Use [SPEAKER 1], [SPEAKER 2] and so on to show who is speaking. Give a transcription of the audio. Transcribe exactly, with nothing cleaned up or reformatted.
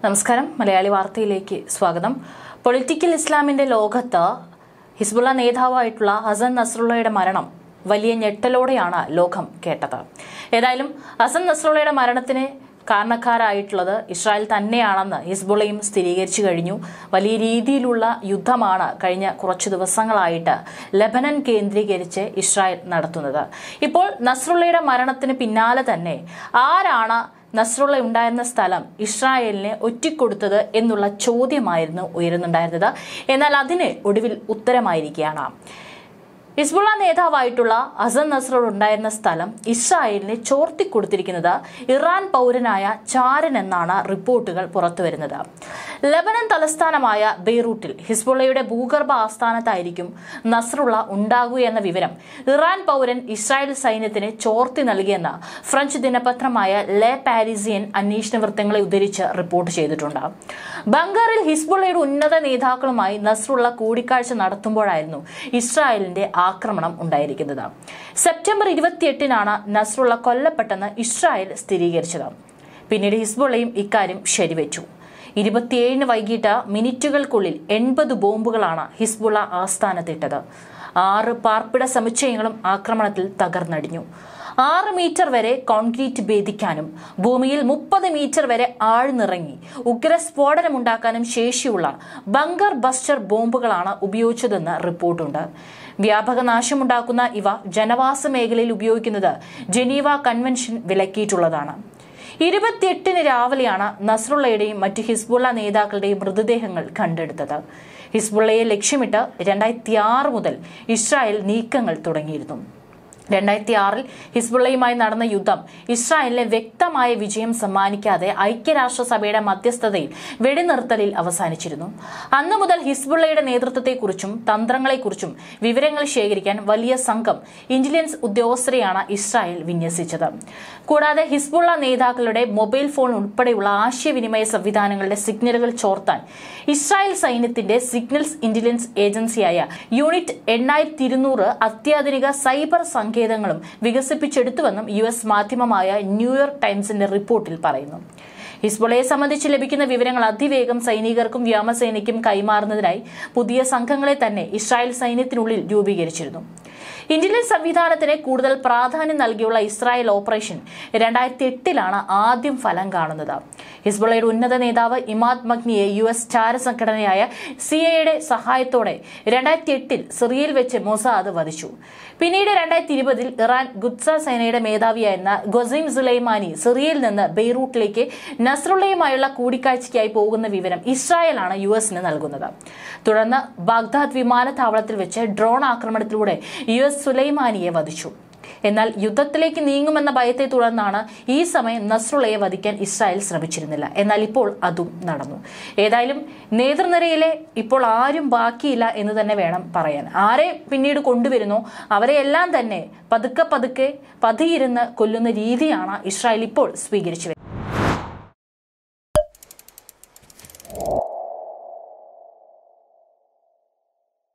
[SPEAKER 1] നമസ്കാരം മലയാളി വാർത്തയിലേക്ക് സ്വാഗതം. പൊളിറ്റിക്കൽ ഇസ്ലാമിന്റെ ലോകത്ത് ഹിസ്ബുള്ള നേതാവായിട്ടുള്ള ഹസൻ നസ്രുള്ളയുടെ മരണം വലിയ ഞെട്ടലോടെയാണ് ലോകം കേട്ടത്. ഏതായാലും ഹസൻ നസ്രുള്ളയുടെ മരണത്തിന് കാരണക്കാരായിട്ടുള്ളത് ഇസ്രായേൽ തന്നെയാണെന്ന് ഹിസ്ബുള്ളയും സ്ഥിരീകരിച്ചു കഴിഞ്ഞു. വലിയ രീതിയിലുള്ള യുദ്ധമാണ് കഴിഞ്ഞ കുറച്ചു ദിവസങ്ങളായിട്ട് ലെബനൻ കേന്ദ്രീകരിച്ച് ഇസ്രായേൽ നടത്തുന്നത്. ഇപ്പോൾ നസ്രുള്ളയുടെ മരണത്തിന് പിന്നാലെ തന്നെ ആരാണ് നസ്രുള്ള ഉണ്ടായിരുന്ന സ്ഥലം ഇസ്രായേലിനെ ഒറ്റിക്കൊടുത്തത് എന്നുള്ള ചോദ്യമായിരുന്നു ഉയരുന്നുണ്ടായിരുന്നത്. എന്നാൽ അതിന് ഒടുവിൽ ഉത്തരമായിരിക്കുകയാണ്. ഹിസ്ബുള്ള നേതാവായിട്ടുള്ള ഹസൻ നസ്രുള്ള ഉണ്ടായിരുന്ന സ്ഥലം ഇസ്രായേലിനെ ചോർത്തിക്കൊടുത്തിരിക്കുന്നത് ഇറാൻ പൗരനായ ചാരൻ എന്നാണ് റിപ്പോർട്ടുകൾ പുറത്തുവരുന്നത്. ലെബനൻ തലസ്ഥാനമായ ബെയ്റൂട്ടിൽ ഹിസ്ബുള്ളയുടെ ഭൂഗർഭ ആസ്ഥാനത്തായിരിക്കും നസ്രുള്ള ഉണ്ടാകുകയെന്ന വിവരം ഇറാൻ പൗരൻ ഇസ്രായേൽ സൈന്യത്തിന് ചോർത്തി നൽകിയെന്ന് ഫ്രഞ്ച് ദിനപത്രമായ ലെ പാരീസിയൻ അന്വേഷണ വൃത്തങ്ങളെ ഉദ്ധരിച്ച് റിപ്പോർട്ട് ചെയ്തിട്ടുണ്ട്. ബംഗാറിൽ ഹിസ്ബുള്ളയുടെ ഉന്നത നേതാക്കളുമായി നസ്രുള്ള കൂടിക്കാഴ്ച നടത്തുമ്പോഴായിരുന്നു ഇസ്രായേലിന്റെ ആക്രമണം ഉണ്ടായിരിക്കുന്നത്. സെപ്റ്റംബർ ഇരുപത്തിയെട്ടിനാണ് നസ്രുള്ള കൊല്ലപ്പെട്ടെന്ന് ഇസ്രായേൽ സ്ഥിരീകരിച്ചത്. പിന്നീട് ഹിസ്ബുള്ളയും ഇക്കാര്യം ശരിവെച്ചു. ഇരുപത്തിയേഴിന് വൈകിട്ട് മിനിറ്റുകൾക്കുള്ളിൽ എൺപത് ബോംബുകളാണ് ഹിസ്ബുള്ള ആസ്ഥാനത്തിട്ടത്. ആറ് പാർപ്പിട സമുച്ചയങ്ങളും ആക്രമണത്തിൽ തകർന്നടിഞ്ഞു. ആറ് മീറ്റർ വരെ കോൺക്രീറ്റ് ഭേദിക്കാനും ഭൂമിയിൽ മുപ്പത് മീറ്റർ വരെ ആഴ്ന്നിറങ്ങി ഉഗ്രസ്ഫോടനമുണ്ടാക്കാനും ശേഷിയുള്ള ബങ്കർ ബസ്റ്റർ ബോംബുകളാണ് ഉപയോഗിച്ചതെന്ന് റിപ്പോർട്ടുണ്ട്. വ്യാപക നാശമുണ്ടാക്കുന്ന ഇവ ജനവാസ മേഖലയിൽ ഉപയോഗിക്കുന്നത് ജനീവ കൺവെൻഷൻ വിലക്കിയിട്ടുള്ളതാണ്. ഇരുപത്തിയെട്ടിന് രാവിലെയാണ് നസ്രുള്ളയുടെയും മറ്റ് ഹിസ്ബുള്ള നേതാക്കളുടെയും മൃതദേഹങ്ങൾ കണ്ടെടുത്തത്. ഹിസ്ബുള്ളയെ ലക്ഷ്യമിട്ട് രണ്ടായിരത്തി ആറ് മുതൽ ഇസ്രായേൽ നീക്കങ്ങൾ തുടങ്ങിയിരുന്നു. രണ്ടായിരത്തി ആറിൽ ഹിസ്ബുള്ളയുമായി നടന്ന യുദ്ധം ഇസ്രായേലിന് വ്യക്തമായ വിജയം സമ്മാനിക്കാതെ ഐക്യരാഷ്ട്രസഭയുടെ മധ്യസ്ഥതയിൽ വെടിനിർത്തലിൽ അവസാനിച്ചിരുന്നു. അന്നു മുതൽ ഹിസ്ബുള്ളയുടെ നേതൃത്വത്തെക്കുറിച്ചും തന്ത്രങ്ങളെക്കുറിച്ചും വിവരങ്ങൾ ശേഖരിക്കാൻ വലിയ സംഘം ഇന്റലിജൻസ് ഉദ്യോഗസ്ഥരെയാണ് ഇസ്രായേൽ വിന്യസിച്ചത്. കൂടാതെ ഹിസ്ബുള്ള നേതാക്കളുടെ മൊബൈൽ ഫോൺ ഉൾപ്പെടെയുള്ള ആശയവിനിമയ സംവിധാനങ്ങളുടെ സിഗ്നലുകൾ ചോർത്താൻ ഇസ്രായേൽ സൈന്യത്തിന്റെ സിഗ്നൽസ് ഇന്റലിജൻസ് ഏജൻസിയായ യൂണിറ്റ് എണ്ണായിരത്തി ഇരുന്നൂറ് അത്യാധുനിക സൈബർ സങ്കേതങ്ങളും വികസിപ്പിച്ചെടുത്തുവെന്നും യു എസ് മാധ്യമമായ ന്യൂയോർക്ക് ടൈംസിന്റെ റിപ്പോർട്ടിൽ പറയുന്നു. ഹിസ്ബുള്ളയെ സംബന്ധിച്ച് ലഭിക്കുന്ന വിവരങ്ങൾ അതിവേഗം സൈനികർക്കും വ്യോമസേനയ്ക്കും കൈമാറുന്നതിനായി പുതിയ സംഘങ്ങളെ തന്നെ ഇസ്രായേൽ സൈന്യത്തിനുള്ളിൽ രൂപീകരിച്ചിരുന്നു. ഇന്റലിജൻസ് സംവിധാനത്തിന് കൂടുതൽ പ്രാധാന്യം നൽകിയുള്ള ഇസ്രായേൽ ഓപ്പറേഷൻ രണ്ടായിരത്തി എട്ടിലാണ് ആദ്യം ഫലം കാണുന്നത്. ഹിസ്ബുള്ളയുടെ ഉന്നത നേതാവ് ഇമാദ് മഗ്നിയെ യു എസ് ചാര സംഘടനയായ സി എയുടെ സഹായത്തോടെ രണ്ടായിരത്തി എട്ടിൽ സിറിയയിൽ വെച്ച് മൊസാദ് വധിച്ചു. പിന്നീട് രണ്ടായിരത്തി ഇരുപതിൽ ഇറാൻ ഖുദ്സ സേനയുടെ മേധാവിയായിരുന്ന ഖൊസൈം സുലൈമാനി സിറിയയിൽ നിന്ന് ബെയ്റൂട്ടിലേക്ക് നസ്രുള്ളയുമായുള്ള കൂടിക്കാഴ്ചയ്ക്കായി പോകുന്ന വിവരം ഇസ്രായേലാണ് യു എസിന് നൽകുന്നത്. തുടർന്ന് ബാഗ്ദാദ് വിമാനത്താവളത്തിൽ വെച്ച് ഡ്രോൺ ആക്രമണത്തിലൂടെ യു എസ് സുലൈമാനിയെ വധിച്ചു. എന്നാൽ യുദ്ധത്തിലേക്ക് നീങ്ങുമെന്ന ഭയത്തെ തുടർന്നാണ് ഈ സമയം നസ്രുള്ളയെ വധിക്കാൻ ഇസ്രായേൽ ശ്രമിച്ചിരുന്നില്ല. എന്നാൽ ഇപ്പോൾ അതും നടന്നു. ഏതായാലും നേതൃനിരയിലെ ഇപ്പോൾ ആരും ബാക്കിയില്ല എന്ന് തന്നെ വേണം പറയാൻ. ആരെ പിന്നീട് കൊണ്ടുവരുന്നോ അവരെയെല്ലാം തന്നെ പതുക്കെ പതുക്കെ പതിയിരുന്ന് കൊല്ലുന്ന രീതിയാണ് ഇസ്രായേൽ ഇപ്പോൾ സ്വീകരിച്ചു വരുന്നത്.